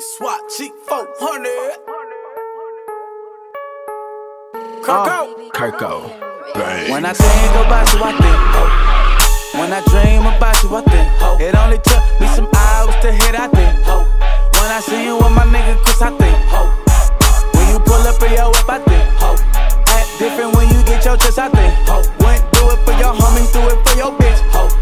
SWAT cheap 400. Kirko. When I think about you, I think hope. When I dream about you, I think hope. It only took me some hours to hit, I think hope. When I see you with my nigga Chris, I think hope. When you pull up in your whip, I think hope. Act different when you get your chest, I think hope. Wouldn't do it for your homies, do it for your bitch, hope.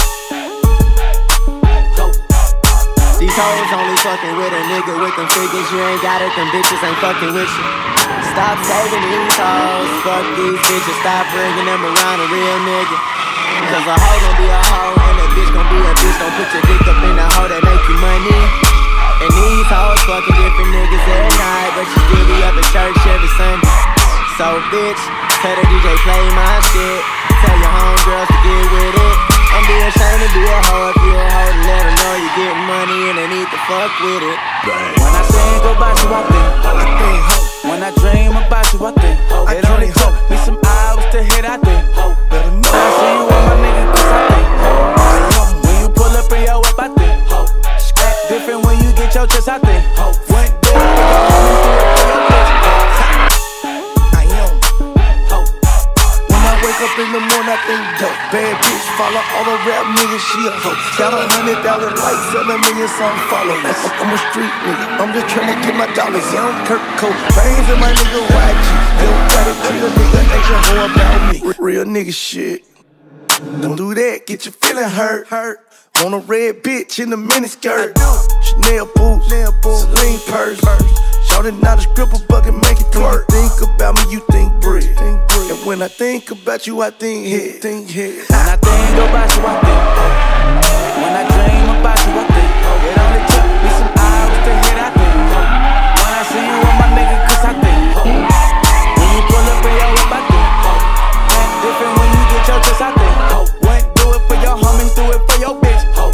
These hoes only fucking with a nigga with them figures. You ain't got it, them bitches ain't fucking with you. Stop saving these hoes, fuck these bitches. Stop bringing them around a real nigga. Cause a hoe gon' be a hoe, and a bitch gon' be a bitch. Don't put your dick up in the hoe that make you money. And these hoes fucking different niggas every night, but you still be up at church every Sunday. So bitch, tell the DJ play my shit. Tell your homegirls to get with it. Don't be ashamed to be a hoe if you a hoe, to let them know you getting money and they need to fuck with it. When I think about you, I think hope. When I dream about you, I think hope. It only took me some hours to hit, I think hope. When I see you with my nigga Chris, I think hope. When you pull up in your whip, I think hope. Act different when you get your chest, I think hope. Went do it for your homies, do it for your bitch, I am hope. When I wake up in the morning, I think dope. Bad bitch, follow all the rap niggas, she a hoe. Got 100,000 likes, 7 million some followers. I'm a street nigga, I'm just tryna get my dollars. Yeah, I'm Kirko, bangs in my nigga YG. Yo, gotta treat a nigga extra hoe about me. Real nigga shit. Don't do that, get your feeling hurt. Want a red bitch in the miniskirt. Chanel boots, Celine purse. Shoutin' out a scribble bucket, make it twerk. Think about me, you think bread. And when I think about you, I think head. When I think about you, I think hope. When I dream about you, I think hope. It only took me some hours to hit, I think hope. When I see you with my nigga Chris, I think hope. When you pull up in your whip, I think hope. Act different when you get your chest, I think hope. Wouldn't do it for your homies, do it for your bitch, hope.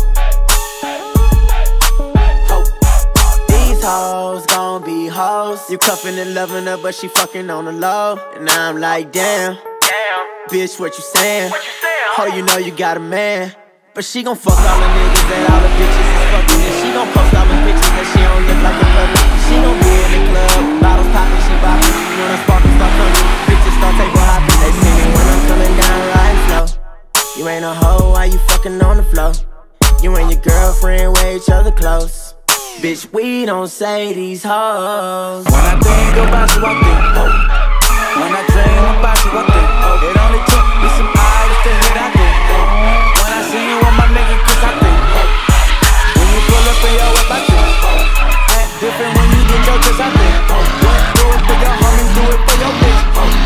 These hoes gon' be hoes. You cuffin' and loving her, but she fucking on the low. And now I'm like, damn. Bitch, what you saying? Oh, you know you got a man. But she gon' fuck all the niggas that all the bitches is fucking. And she gon' post all the pictures that she don't look like a public. She gon' be in the club, bottles poppin', she boppin'. When the sparkles start coming, bitches start table hopping. They see me when I'm coming down riding slow. You ain't a hoe, why you fucking on the floor? You and your girlfriend wear each other close. Bitch, we don't say these hoes. When I think about you, I think hope. When I dream about you, I think hope. It only took me some hours to hit, I think hope. When I see you with my nigga Chris, I think hope. When you pull up in your whip, I think hope. Act different when you get your chest, I think hope. Wouldn't do it for your homies, do it for your bitch, hope.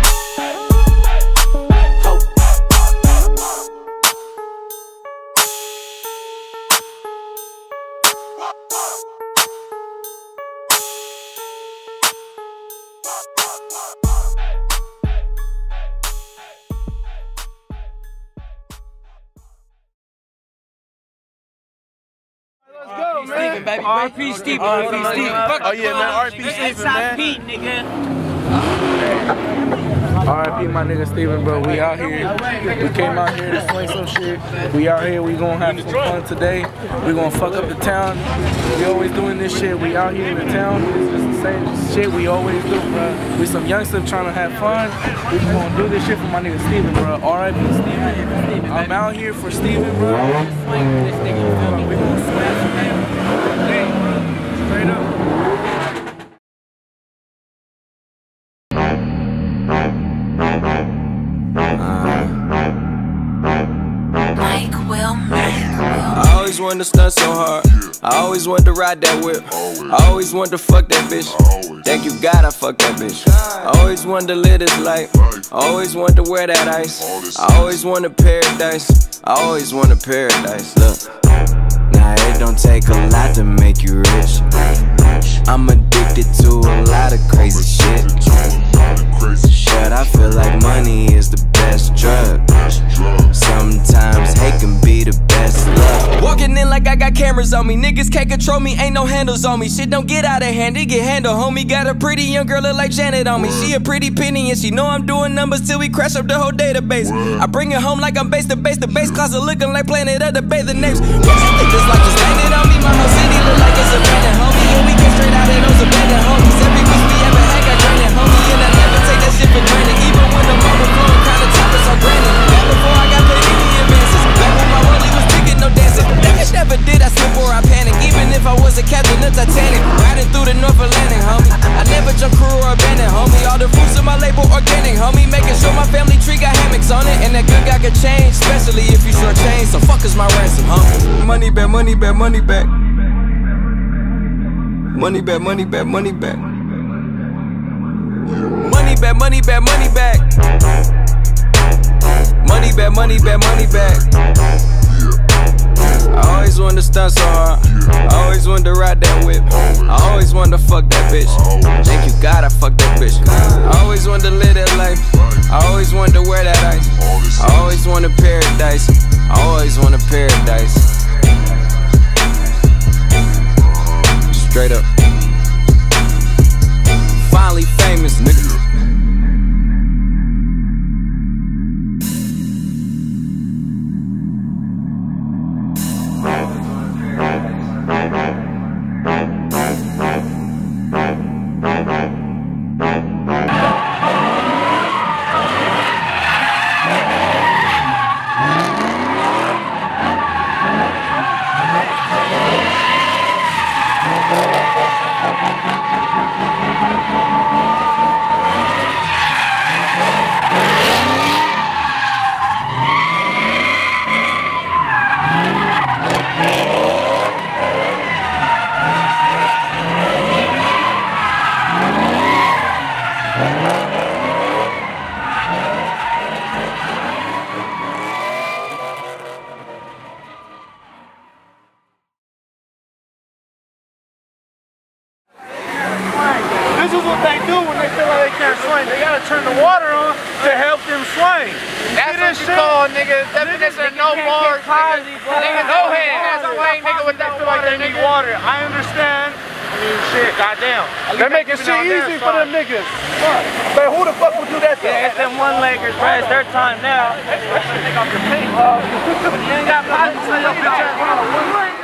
Steven, baby. R.P. Steven. R.P. Steven. Oh yeah, man, R.P. Steven, man. nigga. R.I.P. my nigga Steven, bro. We out here. We came out here to swing some shit. We out here. We gonna have some fun today. We gonna fuck up the town. We always doing this shit. We out here in the town. It's just the same shit we always do, bro. We some youngsters trying to have fun. We gonna do this shit for my nigga Steven, bro. R.I.P. Steven. I'm out here for Steven, bro. Swing this nigga. You feel me? We gonna swing some nigga. Straight up. I always wanted to stunt so hard. I always wanted to ride that whip. I always wanted to fuck that bitch. Thank you God I fucked that bitch. I always wanted to live this life. I always wanted to wear that ice. I always wanted paradise. I always wanted paradise. Look, now it don't take a lot to make you rich. I'm addicted to a lot of crazy shit. But I feel like money is the best drug. Sometimes hate can be the best love. Walking in like I got cameras on me. on me. Niggas can't control me, ain't no handles on me. Shit don't get out of hand, it get handled, homie. Got a pretty young girl look like Janet on me. She a pretty penny and she know I'm doing numbers till we crash up the whole database. I bring it home like I'm base to base. The base closet looking like Planet of the Bathing Apes. Just like just landed on me. My whole city look like it's abandoned, homie. And we get straight out of those abandoned homies. Every wish we ever had got granted, homie. And I never take that shit for granted. Even when the moment flowing, kinda topics are granted. Back before I got paid any advances. Back when my rollie was picking no dancing. That bitch never did I slip or I panic. Even if I was a captain of Titanic, riding through the North Atlantic, homie. I never jump crew or abandon, homie. All the fruits of my label organic, homie. Making sure my family tree got hammocks on it. And that good guy could change, especially if you short change. So fuck is my ransom, homie. Money back, money back, money back. Money back, money back, money back. Money back, money back, money back. Money back, money back, money back. I always wanted to stunt so hard. I always wanted to ride that whip. I always wanted to fuck that bitch. Thank you God I fucked that bitch. I always wanted to live that life. I always wanted to wear that ice. I always wanted paradise. I always wanted paradise. Straight up. Finally famous, nigga. This is what they do when they feel like they can't swing. They gotta turn the water on to help them swing. That's what you call, nigga, definition of no bars, nigga, no hands. Swing, nigga, when they feel like they need water. I understand. I mean, shit, goddamn. They're making shit easy for them niggas. But who the fuck would do that though? Yeah, it's them one-leggers, bro. It's their time now. You ain't got pockets on your bitch.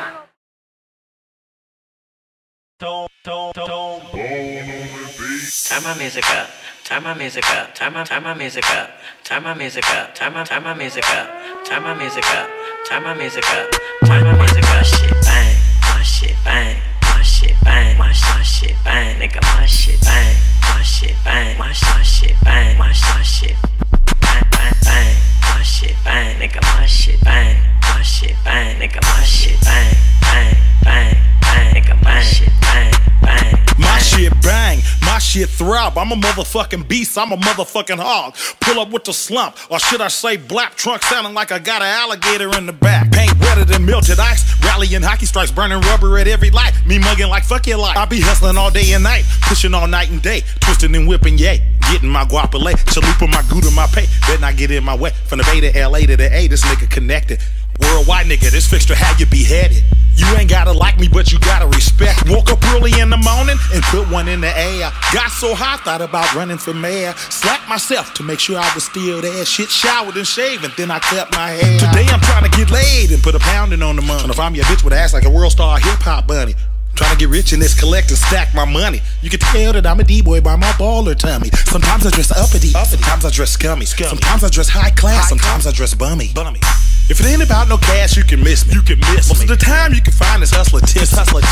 Turn my music up, turn my music up, turn my music up, turn my music up, turn my music up, turn my music up, turn my music up, turn my music up, shit bang, my shit bang, my shit bang, my shit bang, nigga, my shit bang, my shit bang, my shit bang, my shit bang, bang, bang, my shit bang, nigga, my shit bang, my shit bang, nigga, my shit bang, bang, bang, bang, nigga, my shit bang, bang. My shit bang, my shit throb. I'm a motherfucking beast, I'm a motherfucking hog. Pull up with the slump, or should I say black trunk sounding like I got an alligator in the back. Paint wetter than melted ice, rallying hockey strikes, burning rubber at every light. Me mugging like fuck your life. I be hustling all day and night, pushing all night and day, twisting and whipping, yay. Getting my guapole, chalupa my gouda my pay. Bet not get in my way. From the Bay to LA to the A, this nigga connected. Worldwide nigga, this fixture had you beheaded. You ain't gotta like me, but you gotta respect. Woke up early in the morning and put one in the air. Got so high, thought about running for mayor. Slapped myself to make sure I was still there. Shit, showered and shaved, and then I cut my hair. Today I'm trying to get laid and put a pounding on the money. And if I'm your bitch with an ass like a world star hip-hop bunny, trying to get rich in this collect and stack my money. You can tell that I'm a D-boy by my baller tummy. Sometimes I dress uppity, sometimes I dress scummy. Sometimes I dress high class, sometimes I dress bummy. If it ain't about no cash, you can miss me. Most of the time, you can find this hustler tips.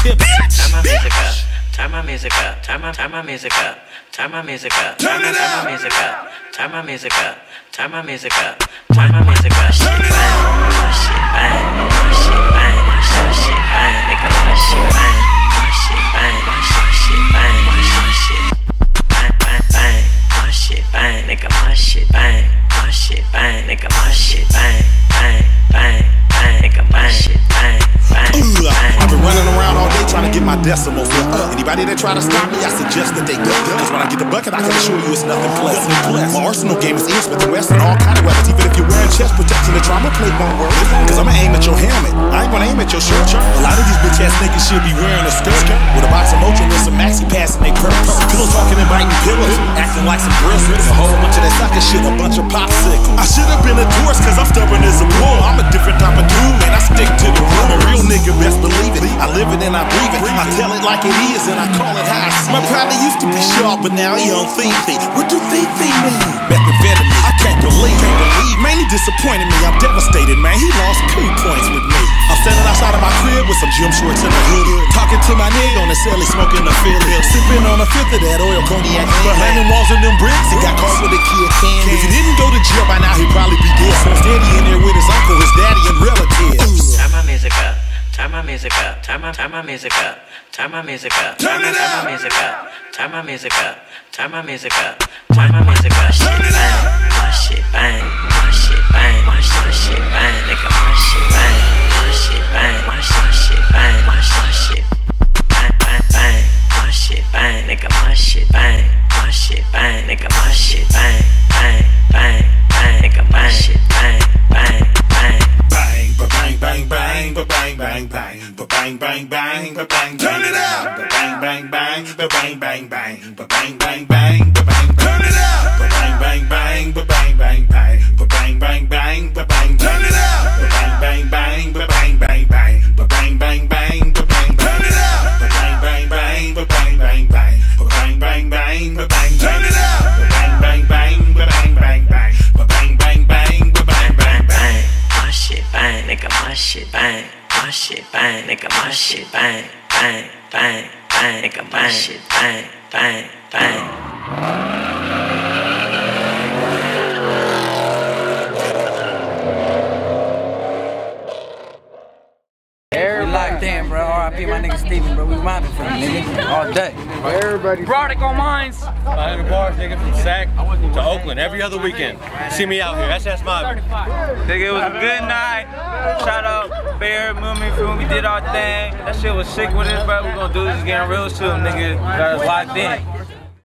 Bitch. Turn my music up, turn my music up, turn my music up, turn my music up, turn my music up, turn my music up, turn my music up, shit bang, my shit bang, my shit bang, my shit bang, nigga, my shit bang, my shit bang, my shit bang, my shit bang, bang, bang, my shit bang, nigga, my shit bang, my shit bang, nigga, my shit bang, bang, bang, bang, nigga, my shit bang, bang, bang. I've been running around all day trying to get my decimals up. Anybody that try to stop me, I suggest that they go. Cause when I get the bucket, I can assure you it's nothing pleasant. My arsenal game is Smith and Wesson, all kind of weapons. Even if you're wearing chest protection, the trauma plate won't work. Cause I'ma aim at your helmet. I ain't when I aim at your shirt. A lot of these bitch ass niggas should be wearing a skirt with a box of Motrin and some maxi pads in they purse. Pillows talking and biting pillows, acting like some bristles. A whole bunch of that sucker shit, a bunch of popsicles. I should have been a tourist cause I'm stubborn as a bull. I'm a different type of dude, man. I stick to the rule. A real nigga, best believe it. I live it and I breathe it. I tell it like it is and I call it how I see. My probably used to be sharp, but now he on theme. What do they mean? Methamphetamine. I can't believe. Man, he disappointed me. I'm devastated, man. He lost 2 points with me. I'm standing outside of my crib with some gym shorts in the hood. Talking to my nigga on the celly, smoking the Philly. Sipping on a fifth of that oil cognac. Behind them walls and them bricks, he got caught with a kid can. If he didn't go to jail by now, he'd probably be dead. So instead, he in there with his uncle, his daddy, and relatives. Turn my music up. Turn my music up. Turn my music up. Turn my music up. Turn it up. Turn my music up. Turn my music up. Turn my music up. Turn my music up. Shit bang. My shit bang. My shit bang. My shit bang. Nigga, my shit bang. My shit bang. My shit bang. My shit bang bang bang. My shit bang. Nigga, my shit bang. My shit bang. Nigga, my shit bang. Bang bang bang. Nigga, my shit bang bang bang. Bang, ba bang, bang, bang, ba bang, bang, bang, ba bang, bang, bang, ba bang. Turn it up. Ba bang, bang, bang, ba bang, bang, bang, ba bang, bang, bang, ba bang. Turn it up. Ba bang, bang, bang, ba bang, bang, bang, ba bang, bang, bang, ba bang. Turn it up. Ba bang, bang, bang, ba bang, bang, bang, ba bang, bang, bang, ba bang. Turn it up. Ba bang, bang, bang, ba bang, bang, bang, ba bang, bang, bang, ba bang. Turn it up. Ba bang, bang, bang, ba bang, bang, bang, ba bang, bang, bang, ba bang, bang, bang. My shit bang, nigga, my shit bang. My shit bang, nigga, my shit bang. Bang, bang, bang, nigga, my shit bang. Bang, bang. Damn, bro. R.I.P. my nigga Steven, bro. We mobbing for him, nigga. All day. Everybody. Product on mines. 100 bars, nigga, from Sac to Oakland every other weekend. See me out here. That's mobbing. Nigga, it was a good night. Shout out Bear, Moomy, Foom. We did our thing. That shit was sick with us, bro. We gonna do this again real soon, nigga. Got us locked in.